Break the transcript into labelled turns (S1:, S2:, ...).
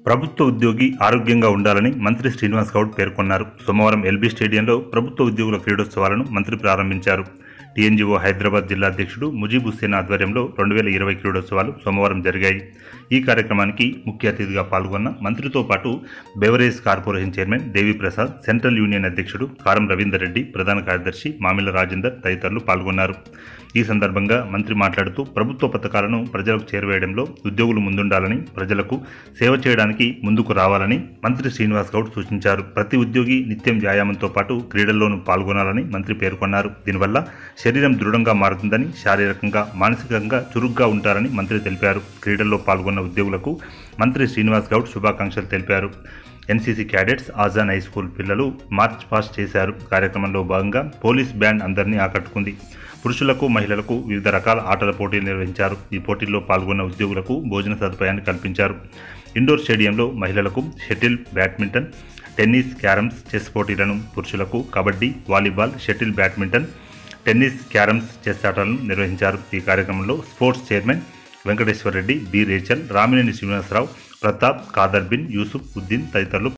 S1: ప్రభుత్వ ఉద్యోగి ఆరోగ్యంగా ఉండాలని మంత్రి శ్రీనివాస్ గౌడ్ పేర్కొన్నారు. సోమవారం ఎల్బీ స్టేడియంలో ప్రభుత్వ ఉద్యోగుల క్రీడోత్సవాలను మంత్రి ప్రారంభించారు. టీఎన్జీఓ హైదరాబాద్ జిల్లా అధ్యక్షుడు ముజీబ్ హుస్సేన్ ఆధ్వర్యంలో 2020 క్రీడోత్సవాలు సోమవారం జరిగాయి. ఈ కార్యక్రమానికి ముఖ్య అతిథిగా పాల్గొన్న మంత్రితో పాటు beverage corporation chairman Deviprasad, central union అధ్యక్షుడు కారం రవీందర్ రెడ్డి, ప్రధాన కార్యదర్శి మామిల రాజేందర్ తదితరులు పాల్గొన్నారు. ఈ సందర్భంగా మంత్రి మాట్లాడుతూ ప్రభుత్వ పథకాలను ప్రజలకు చేరవేయడంలో ఉద్యోగులు ముందుండాలని, ప్రజలకు సేవ చేయడానికి ముందుకు రావాలని మంత్రి శ్రీనివాస్ గౌడ్ సూచించారు. ప్రతి ఉద్యోగి నిత్యం వ్యాయామంతో పాటు క్రీడల్లోనూ పాల్గొనాలని మంత్రి పేర్కొన్నారు. దీనివల్ల శరీరం దృఢంగా మారుతుందని, శారీరకంగా, మానసికంగా చురుగ్గా ఉంటారని మంత్రి తెలిపారు. క్రీడల్లో పాల్గొన్న ఉద్యోగులకు మంత్రి శ్రీనివాస్ గౌడ్ శుభాకాంక్షలు తెలిపారు. NCC cadets, Azan high school పిల్లలు మార్చ్ పాస్ట్ చేశారు. కార్యక్రమంలో భాగంగా పోలీస్ బ్యాండ్ అందరినీ ఆకట్టుకుంది. పురుషులకు, మహిళలకు వివిధ రకాల ఆటల పోటీలు నిర్వహించారు. ఈ పోటీల్లో పాల్గొన్న ఉద్యోగులకు భోజన సదుపాయాన్ని కల్పించారు. ఇండోర్ స్టేడియంలో మహిళలకు shuttle, badminton, tennis, carroms, chess పోటీలను, పురుషులకు kabaddi, volleyball, shuttle, badminton, tennis, carroms, chess ఆటలను నిర్వహించారు. ఈ కార్యక్రమంలో sports chairman Venkateswara Reddy, B Rachel, Ramineni Srinivasarao, Pratap, Khader bin Yusuf Uddin తదితరులు